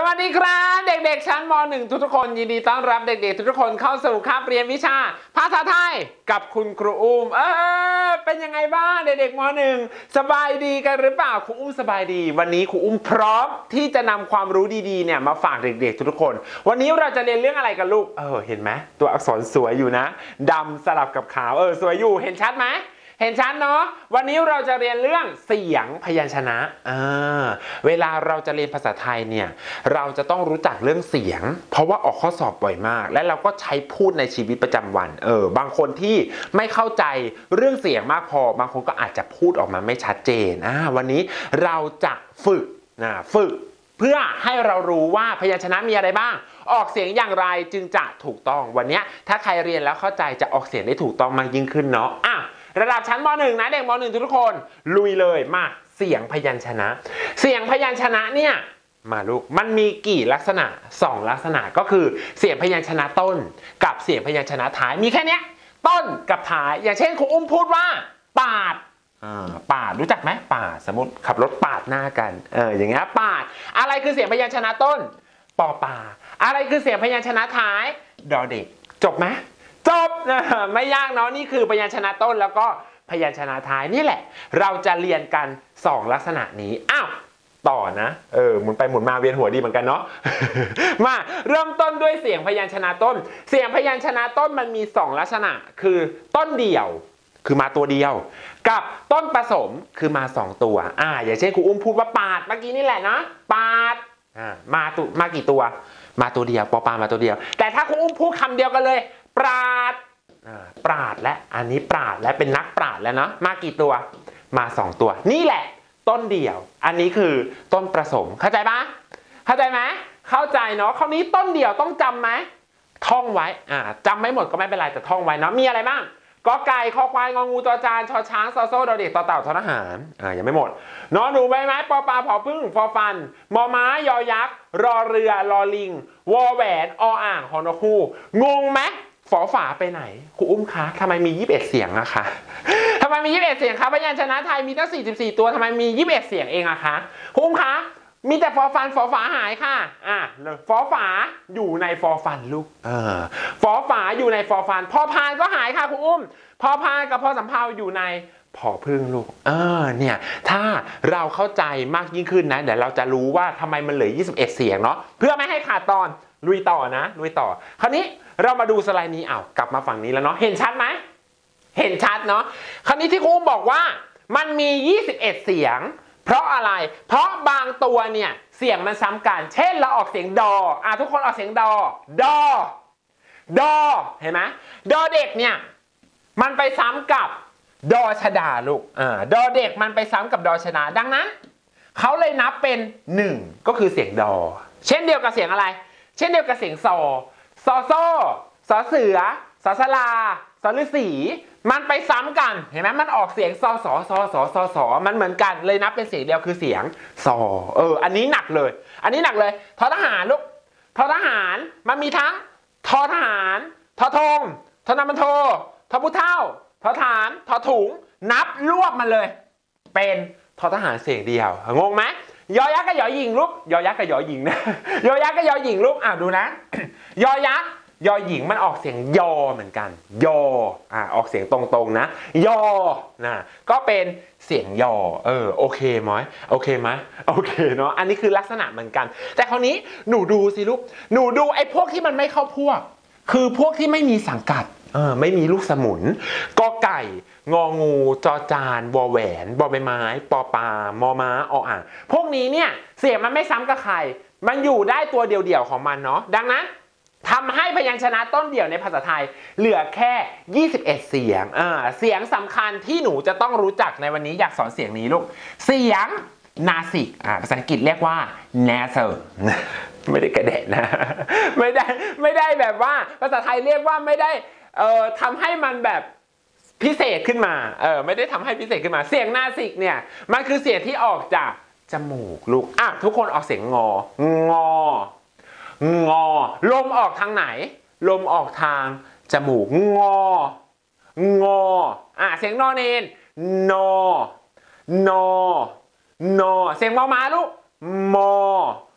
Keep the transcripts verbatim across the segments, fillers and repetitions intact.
วัสดีครับเด็กๆชั้นม หนึ่ง ทุกๆคนยินดีต้อนรับเด็กๆทุกๆคนเข้าสู่คาบเรียนวิชาภาษาไทยกับคุณครูอุ้มเออเป็นยังไงบ้างเด็กๆม หนึ่ง สบายดีกันหรือเปล่าครูอุ้มสบายดีวันนี้ครูอุ้มพร้อมที่จะนำความรู้ดีๆเนี่ยมาฝากเด็กๆทุกๆคนวันนี้เราจะเรียนเรื่องอะไรกันลูกเออเห็นไหมตัวอักษรสวยอยู่นะดำสลับกับขาวเออสวยอยู่เห็นชัดไหมเห็นชัดเนาะวันนี้เราจะเรียนเรื่องเสียงพยัญชนะอ่าเวลาเราจะเรียนภาษาไทยเนี่ยเราจะต้องรู้จักเรื่องเสียงเพราะว่าออกข้อสอบบ่อยมากและเราก็ใช้พูดในชีวิตประจำวันเออบางคนที่ไม่เข้าใจเรื่องเสียงมากพอบางคนก็อาจจะพูดออกมาไม่ชัดเจนอ่าวันนี้เราจะฝึกนะฝึกเพื่อให้เรารู้ว่าพยัญชนะมีอะไรบ้างออกเสียงอย่างไรจึงจะถูกต้องวันนี้ถ้าใครเรียนแล้วเข้าใจจะออกเสียงได้ถูกต้องมากยิ่งขึ้นเนาะอ่ะระดับชั้นม หนึ่ง นะเด็กม หนึ่ง ทุกคนลุยเลยมาเสียงพยัญชนะเสียงพยัญชนะเนี่ยมาลูกมันมีกี่ลักษณะสองลักษณะก็คือเสียงพยัญชนะต้นกับเสียงพยัญชนะท้ายมีแค่นี้ต้นกับท้ายอย่างเช่นครูอุ้มพูดว่าปาดปาดรู้จักไหมปาดสมมติขับรถปาดหน้ากันเอออย่างเงี้ยปาดอะไรคือเสียงพยัญชนะต้นปอปาอะไรคือเสียงพยัญชนะท้ายดอเด็กจบไหมจบนะไม่ยากเนาะนี่คือพยัญชนะต้นแล้วก็พยัญชนะท้ายนี่แหละเราจะเรียนกันสองลักษณะนี้อ้าวต่อนะเออหมุนไปหมุนมาเวียนหัวดีเหมือนกันเนาะ มาเริ่มต้นด้วยเสียงพยัญชนะต้นเสียงพยัญชนะต้นมันมีสองลักษณะคือต้นเดี่ยวคือมาตัวเดียวกับต้นผสมคือมาสองตัวอ่าอย่างเช่นครูอุ้มพูดว่าปาดเมื่อกี้นี่แหละนะปาดอ่ามาตัวมากี่ตัวมาตัวเดียวปอปามาตัวเดียวแต่ถ้าครูอุ้มพูดคำเดียวกันเลยปราดปราดและอันนี้ปราดและเป็นนักปราดแล้วเนาะมากี่ตัวมาสองตัวนี่แหละต้นเดี่ยวอันนี้คือต้นผสมเข้าใจปะเข้าใจไหมเข้าใจเนาะคราวนี้ต้นเดี่ยวต้องจำไหมท่องไว้อ่าจำไม่หมดก็ไม่เป็นไรแต่ท่องไว้เนาะมีอะไรบ้างกอไก่คอควายงองูจอจานชอช้างซอโซ่ดอเด็กต่อเต่าทอทหารอ่ายังไม่หมดนอนหนูใบไม้ปอปลาผอพึ่งฟอฟันมอม้ายอยักษ์รอเรือรอลิงวอแหวนออ่างฮอนคูงงไหมฝอฝาไปไหนครูอุ้มคะทำไมมียี่สิบเอ็ดเสียงอะคะทำไมมียี่สิบเอ็ดเสียงคะพยัญชนะไทยมีตั้งสี่สิบสี่ตัวทำไมมียี่สิบเอ็ดเสียงเองอะคะครูอุ้มคะมีแต่ฟอฟันฟอฝาหายค่ะอ่ะฟอฝาอยู่ในฟอฟันลูกเออฟอฝาอยู่ในฟอฟันพอพานก็หายค่ะครูอุ้มพอพานกับพอสำเภาอยู่ในผอพึ่งลูกเออเนี่ยถ้าเราเข้าใจมากยิ่งขึ้นนะเดี๋ยวเราจะรู้ว่าทำไมมันเหลือยี่สิบเอ็ดเสียงเนาะเพื่อไม่ให้ขาดตอนลุยต่อนะลุยต่อคราวนี้เรามาดูสไลด์นี้อ้าวกลับมาฝั่งนี้แล้วเนาะเห็นชัดไหมเห็นชัดเนาะคราวนี้ที่ครูบอกว่ามันมียี่สิบเอ็ดเสียงเพราะอะไรเพราะบางตัวเนี่ยเสียงมันซ้ำกันเช่นเราออกเสียงดออ่ะทุกคนออกเสียงดอดอดอเห็นไหมดอเด็กเนี่ยมันไปซ้ำกับดอชดาลูกอ่าดอเด็กมันไปซ้ำกับดอชดาดังนั้นเขาเลยนับเป็นหนึ่งก็คือเสียงดอเช่นเดียวกับเสียงอะไรเช่นเดียวกับเสียงซอซอโซ่สอเสือสอสลาสอฤาษีมันไปซ้ำกันเห็นไหมมันออกเสียงซอสอซอสอซอสอมันเหมือนกันเลยนับเป็นเสียงเดียวคือเสียงซอเอออันนี้หนักเลยอันนี้หนักเลยทอทหารลูกทอทหารมันมีทั้งทอทหารทอธงทอนามันโททอผู้เท่าทอฐานทอถุงนับรวบมันเลยเป็นทอทหารเสียงเดียวงงไหมยอยักษ์กับยอหญิงลูกยอยักษ์กับยอหญิงนะยอยักษ์กับยอหญิงลูกอ่ะดูนะยอยักษ์ยอหญิงมันออกเสียงยอเหมือนกันยออ่ะออกเสียงตรงๆนะยอนะก็เป็นเสียงยอเออโอเคไหมโอเคไหมโอเคเนาะอันนี้คือลักษณะเหมือนกันแต่คราวนี้หนูดูสิลูกหนูดูไอ้พวกที่มันไม่เข้าพวกคือพวกที่ไม่มีสังกัดเออไม่มีลูกสมุนกอไก่งองูจอจานวอแหวนบอใบไม้ปอปลามอม้าออ่างพวกนี้เนี่ยเสียงมันไม่ซ้ำกับใครมันอยู่ได้ตัวเดียวๆของมันเนาะดังนั้นทำให้พยัญชนะต้นเดี่ยวในภาษาไทยเหลือแค่ยี่สิบเอ็ดเสียงอ่าเสียงสำคัญที่หนูจะต้องรู้จักในวันนี้อยากสอนเสียงนี้ลูกเสียงนาสิกอ่าภาษาอังกฤษเรียกว่า nasal ไม่ได้กระเด็นนะไม่ได้ไม่ได้แบบว่าภาษาไทยเรียกว่าไม่ได้เอ่อทำให้มันแบบพิเศษขึ้นมาเออไม่ได้ทำให้พิเศษขึ้นมาเสียงนาสิกเนี่ยมันคือเสียงที่ออกจากจมูกลูกอ่ะทุกคนออกเสียงงององอลมออกทางไหนลมออกทางจมูกงองออ่ะเสียงนอเนนนอนอนอเสียงมอม้าลูกมอ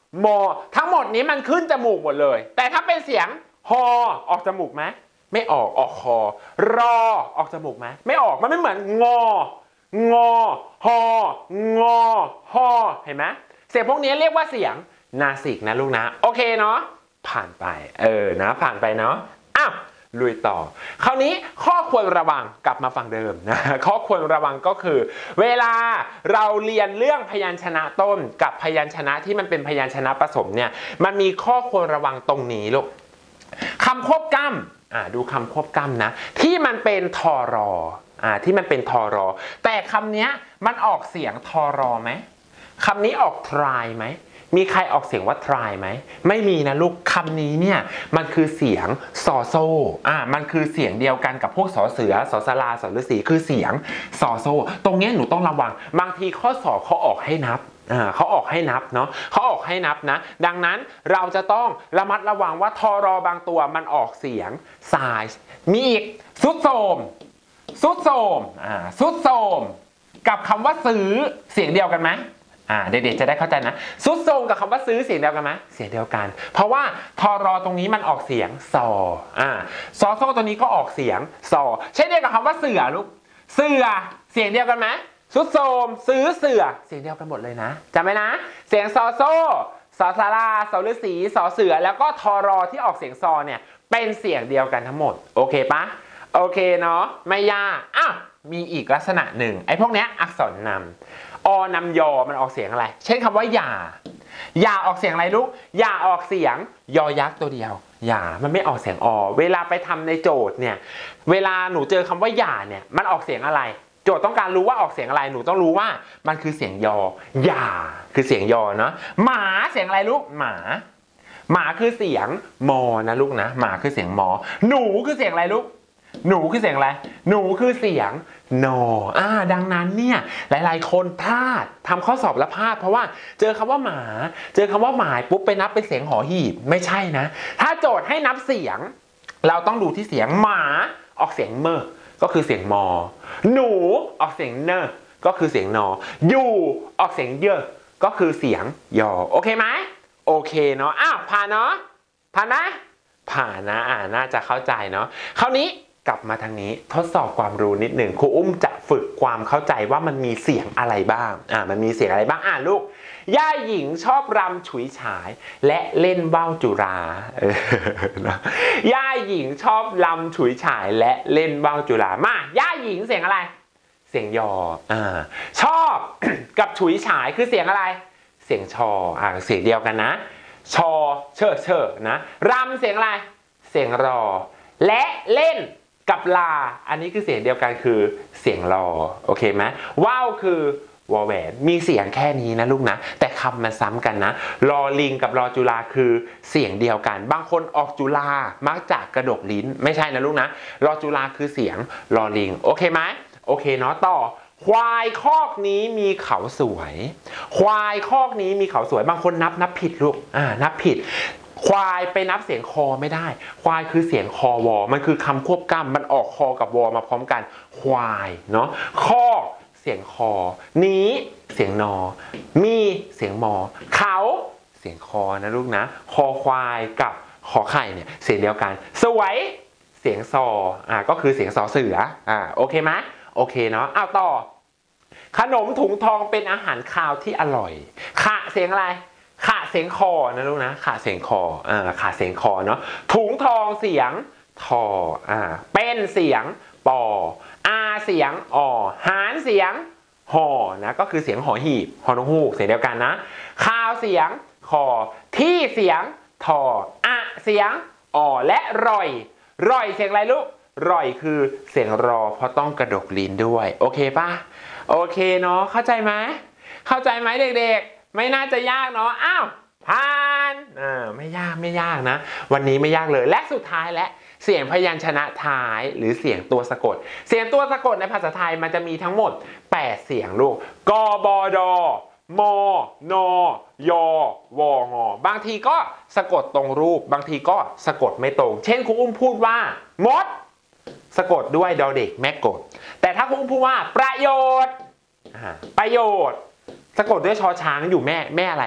มอทั้งหมดนี้มันขึ้นจมูกหมดเลยแต่ถ้าเป็นเสียงฮอออกจมูกไหมไม่ออกออกคอรอออกจมูกไหมไม่ออกมันไม่เหมือนงองอฮองอฮอเห็นไหมเสียงพวกนี้เรียกว่าเสียงนาสิกนะลูกนะโอเคเนาะผ่านไปเออนะผ่านไปเนาะอ้าวลุยต่อคราวนี้ข้อควรระวังกลับมาฟังเดิมนะข้อควรระวังก็คือเวลาเราเรียนเรื่องพยัญชนะต้นกับพยัญชนะที่มันเป็นพยัญชนะผสมเนี่ยมันมีข้อควรระวังตรงนี้ลูกคำควบกล้ำอ่าดูคำควบกล้ำนะที่มันเป็นทอรออ่าที่มันเป็นทอรอแต่คำนี้มันออกเสียงทอรอไหมคำนี้ออกทรายไหมมีใครออกเสียงว่า try ไหมไม่มีนะลูกคำนี้เนี่ยมันคือเสียงซอโซอ่ามันคือเสียงเดียวกันกับพวกสอเสือสอสลาสอฤาษีคือเสียงซอโซตรงนี้หนูต้องระวังบางทีข้อสอบเขาออกให้นับอ่าเขาออกให้นับเนาะเขาออกให้นับนะดังนั้นเราจะต้องระมัดระวังว่าทอรอบางตัวมันออกเสียง size มีอีกซุดโสมซุดโสมอ่าซุดโสมกับคำว่าซื้อเสียงเดียวกันไหมอ่าเด็กๆจะได้เข้าใจนะซุดโทรมกับคำว่าซื้อเสียงเดียวกันไหมเสียงเดียวกันเพราะว่าทอรอตรงนี้มันออกเสียงซออ่าซอโซตัวนี้ก็ออกเสียงซอเช่นเดียวกับคำว่าเสือลูกเสือเสียงเดียวกันไหมซุดโทรมซื้อเสือเสียงเดียวกันหมดเลยนะจำไหมนะเสียงซอโซสอสาราสอฤาษีสอเสือแล้วก็ทอรอที่ออกเสียงซอเนี่ยเป็นเสียงเดียวกันทั้งหมดโอเคปะโอเคเนาะไม่ยากอ้าวมีอีกลักษณะหนึ่งไอ้พวกเนี้ยอักษรนำอนำยอมันออกเสียงอะไรเช่นคำว่าหย่าหย่าออกเสียงอะไรลูกหย่าออกเสียงยอยักษ์ตัวเดียวหย่ามันไม่ออกเสียงอเวลาไปทำในโจทย์เนี่ยเวลาหนูเจอคำว่าหย่าเนี่ยมันออกเสียงอะไรโจทย์ต้องการรู้ว่าออกเสียงอะไรหนูต้องรู้ว่ามันคือเสียงยอหย่าคือเสียงยอเนาะหมาเสียงอะไรลูกหมาหมาคือเสียงมอนะลูกนะหมาคือเสียงมอหนูคือเสียงอะไรลูกหนูคือเสียงอะไรหนูคือเสียงนออ่าดังนั้นเนี่ยหลายๆคนพลาดทำข้อสอบแล้วพลาดเพราะว่าเจอคำว่าหมาเจอคำว่าหมายปุ๊บไปนับเป็นเสียงหอหีบไม่ใช่นะถ้าโจทย์ให้นับเสียงเราต้องดูที่เสียงหมาออกเสียงเมอก็คือเสียงมอหนูออกเสียงเนอก็คือเสียงนออยู่ออกเสียงเยอะก็คือเสียงยอโอเคไหมโอเคเนาะอ้าวผ่านเนาะผ่านนะผ่านนะอ่าน่าจะเข้าใจเนาะคราวนี้กลับมาทางนี้ทดสอบความรู้นิดหนึ่งครูอุ้มจะฝึกความเข้าใจว่ามันมีเสียงอะไรบ้างอ่ามันมีเสียงอะไรบ้างอ่านลูกย่าหญิงชอบรำฉุยฉายและเล่นว่าวจุราเออย่าหญิงชอบรำฉุยฉายและเล่นว่าวจุรามาย่าหญิงเสียงอะไรเสียงยออ่าชอบกับฉุยฉายคือเสียงอะไรเสียงชออ่าเสียงเดียวกันนะชอเชอเชอนะรำเสียงอะไรเสียงรอและเล่นกับลาอันนี้คือเสียงเดียวกันคือเสียงรอโอเคไหมว่าวคือวอแหวนมีเสียงแค่นี้นะลูกนะแต่คำมันซ้ำกันนะรอลิงกับรอจุฬาคือเสียงเดียวกันบางคนออกจุฬามักจะกระดกลิ้นไม่ใช่นะลูกนะรอจุฬาคือเสียงรอลิงโอเคไหมโอเคเนาะต่อควายคอกนี้มีเขาสวยควายคอกนี้มีเขาสวยบางคนนับนับผิดลูกอ่านับผิดควายไปนับเสียงคอไม่ได้ควายคือเสียงคอวอมันคือคำควบกล้ำมันออกคอกับวอมาพร้อมกันควายเนาะคอกเสียงคอนี้เสียงนอมีเสียงมอเขาเสียงคอนะลูกนะคอควายกับขอไข่เนี่ยเสียงเดียวกันสวยเสียงซออ่าก็คือเสียงซอเสืออ่าโอเคไหมโอเคเนาะเอาต่อขนมถุงทองเป็นอาหารคาวที่อร่อยขะเสียงอะไรขะเสียงคอนะลูกนะขะเสียงคออ่าขะเสียงคอเนาะถุงทองเสียงทออ่าเป็นเสียงปออาเสียงอหารเสียงหอนะก็คือเสียงหอหีบหอนกฮูกเสียงเดียวกันนะคาวเสียงคอที่เสียงทออะเสียงอและร่อยร่อยเสียงอะไรลูกร่อยคือเสียงรอเพราะต้องกระดกลิ้นด้วยโอเคป่ะโอเคเนาะเข้าใจไหมเข้าใจไหมเด็กๆไม่น่าจะยากเนาะอ้าวผ่านอ่าไม่ยากไม่ยากนะวันนี้ไม่ยากเลยและสุดท้ายและเสียงพยัญชนะท้ายหรือเสียงตัวสะกดเสียงตัวสะกดในภาษาไทยมันจะมีทั้งหมดแปดเสียงลูกกบดมนยวงบางทีก็สะกดตรงรูปบางทีก็สะกดไม่ตรงเช่นครูอุ้มพูดว่ามดสะกดด้วยดอเด็กแม่กดแต่ถ้าครูอุ้มพูดว่าประโยชน์ประโยชน์สะกดด้วยชอช้างอยู่แม่แม่อะไร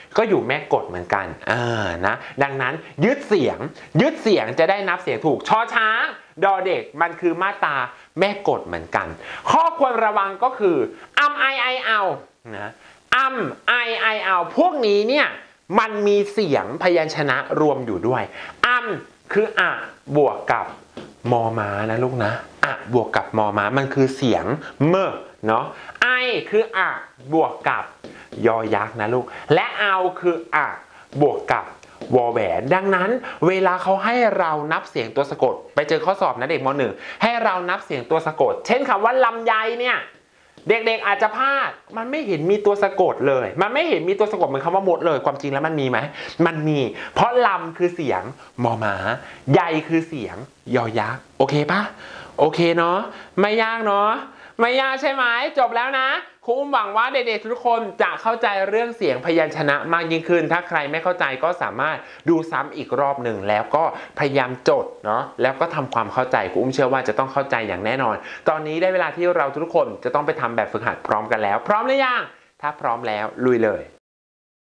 ก็อยู่แม่กฎเหมือนกันเออนะดังนั้นยึดเสียงยึดเสียงจะได้นับเสียงถูกชอช้างดอเด็กมันคือมาตราแม่กฎเหมือนกันข้อควรระวังก็คืออัมไอไอเอานะอัมไอไอเอาพวกนี้เนี่ยมันมีเสียงพยัญชนะรวมอยู่ด้วยอัมคืออะบวกกับมอม้านะลูกนะอะบวกกับมอม้ามันคือเสียงเมอเนาะไอคืออะบวกกับยอยักษ์นะลูกและเอาคืออะบวกกับวอแหวนดังนั้นเวลาเขาให้เรานับเสียงตัวสะกดไปเจอข้อสอบนะเด็กม.หนึ่งให้เรานับเสียงตัวสะกดเช่นคำว่าลำไยเนี่ยเด็กๆอาจจะพลาดมันไม่เห็นมีตัวสะกดเลยมันไม่เห็นมีตัวสะกดเหมือนคำว่ามดเลยความจริงแล้วมันมีไหมมันมีเพราะลำคือเสียงมอม้าใยคือเสียงยอยักษ์โอเคปะโอเคเนาะไม่ยากเนาะไม่ยากใช่ไหมจบแล้วนะครูอุ้มหวังว่าเด็กๆทุกคนจะเข้าใจเรื่องเสียงพยัญชนะมากยิ่งขึ้นถ้าใครไม่เข้าใจก็สามารถดูซ้ำอีกรอบหนึ่งแล้วก็พยายามจดเนาะแล้วก็ทำความเข้าใจครูอุ้มเชื่อว่าจะต้องเข้าใจอย่างแน่นอนตอนนี้ได้เวลาที่เราทุกคนจะต้องไปทำแบบฝึกหัดพร้อมกันแล้วพร้อมหรือยังถ้าพร้อมแล้วลุยเลย